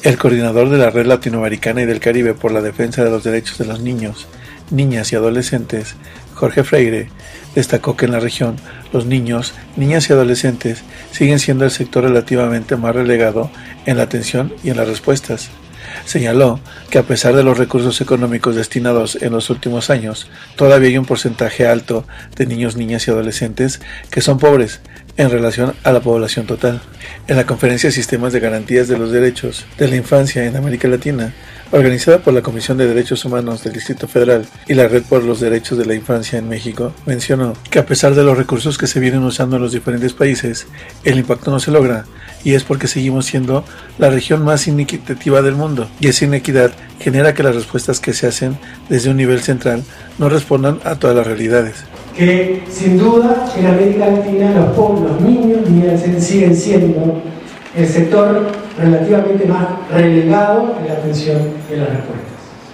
El coordinador de la Red Latinoamericana y del Caribe por la Defensa de los Derechos de los Niños, Niñas y Adolescentes, Jorge Freire, destacó que en la región los niños, niñas y adolescentes siguen siendo el sector relativamente más relegado en la atención y en las respuestas. Señaló que a pesar de los recursos económicos destinados en los últimos años, todavía hay un porcentaje alto de niños, niñas y adolescentes que son pobres en relación a la población total. En la conferencia Sistemas de Garantías de los Derechos de la Infancia en América Latina, organizada por la Comisión de Derechos Humanos del Distrito Federal y la Red por los Derechos de la Infancia en México, mencionó que a pesar de los recursos que se vienen usando en los diferentes países, el impacto no se logra, y es porque seguimos siendo la región más inequitativa del mundo, y esa inequidad genera que las respuestas que se hacen desde un nivel central no respondan a todas las realidades. Que sin duda en América Latina los niños y adolescentes siguen siendo el sector relativamente más relegado en la atención y en las respuestas.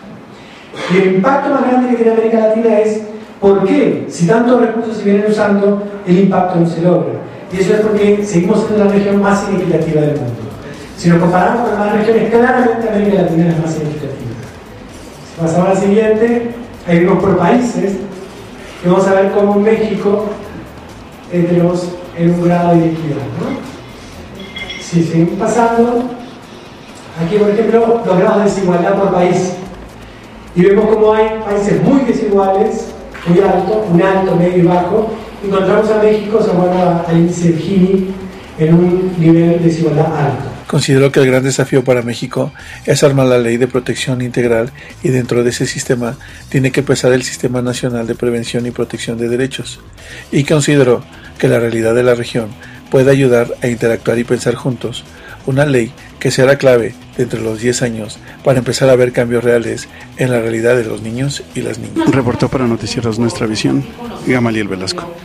Y el impacto más grande que tiene América Latina es ¿por qué? Si tantos recursos se vienen usando, el impacto no se logra. Y eso es porque seguimos siendo la región más inequitativa del mundo. Si nos comparamos con las demás regiones, claramente América Latina es la más inequitativa. Si pasamos al siguiente, ahí vemos por países. Y vamos a ver cómo en México tenemos en un grado de inequidad, ¿no? Si seguimos pasando, aquí por ejemplo los grados de desigualdad por país. Y vemos cómo hay países muy desiguales, muy altos, un alto, medio y bajo. Encontramos a México, se llama al índice de Gini, en un nivel de desigualdad alto. Consideró que el gran desafío para México es armar la ley de protección integral y dentro de ese sistema tiene que pesar el Sistema Nacional de Prevención y Protección de Derechos, y consideró que la realidad de la región puede ayudar a interactuar y pensar juntos una ley que será clave dentro de los 10 años para empezar a ver cambios reales en la realidad de los niños y las niñas. Reportó para Noticieros Nuestra Visión, Gamaliel Velasco.